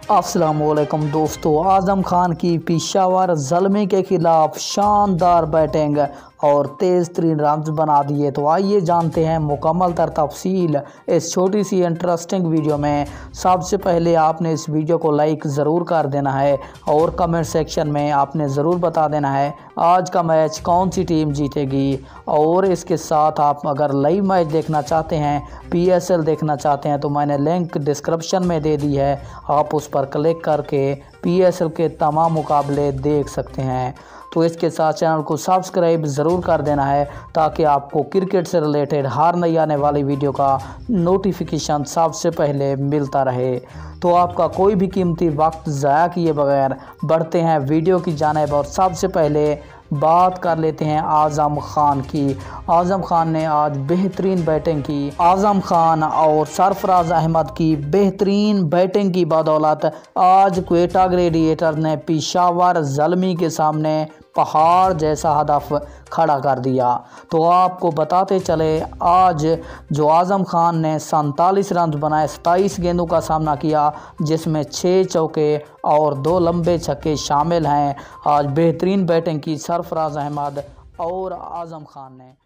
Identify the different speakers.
Speaker 1: अस्सलामुअलैकुम दोस्तों, आज़म खान की पेशावर ज़ल्मी के खिलाफ शानदार बैटिंग और तेज़ तरीन रन्स बना दिए। तो आइए जानते हैं मुकम्मल तफसील इस छोटी सी इंटरेस्टिंग वीडियो में। सबसे पहले आपने इस वीडियो को लाइक ज़रूर कर देना है और कमेंट सेक्शन में आपने ज़रूर बता देना है आज का मैच कौन सी टीम जीतेगी। और इसके साथ आप अगर लाइव मैच देखना चाहते हैं, PSL देखना चाहते हैं, तो मैंने लिंक डिस्क्रिप्शन में दे दी है, आप उस पर क्लिक करके PSL के तमाम मुकाबले देख सकते हैं। तो इसके साथ चैनल को सब्सक्राइब ज़रूर कर देना है ताकि आपको क्रिकेट से रिलेटेड हर नई आने वाली वीडियो का नोटिफिकेशन सबसे पहले मिलता रहे। तो आपका कोई भी कीमती वक्त ज़ाया किए बगैर बढ़ते हैं वीडियो की जानिब और सबसे पहले बात कर लेते हैं आज़म खान की। आज़म खान ने आज बेहतरीन बैटिंग की। आज़म खान और सरफराज अहमद की बेहतरीन बैटिंग की बदौलत आज क्वेटा ग्लेडिएटर्स ने पेशावर ज़ल्मी के सामने पहाड़ जैसा हदफ खड़ा कर दिया। तो आपको बताते चले, आज जो आज़म खान ने 47 रन बनाए, 27 गेंदों का सामना किया, जिसमें 6 चौके और 2 लंबे छक्के शामिल हैं। आज बेहतरीन बैटिंग की सरफराज अहमद और आज़म खान ने।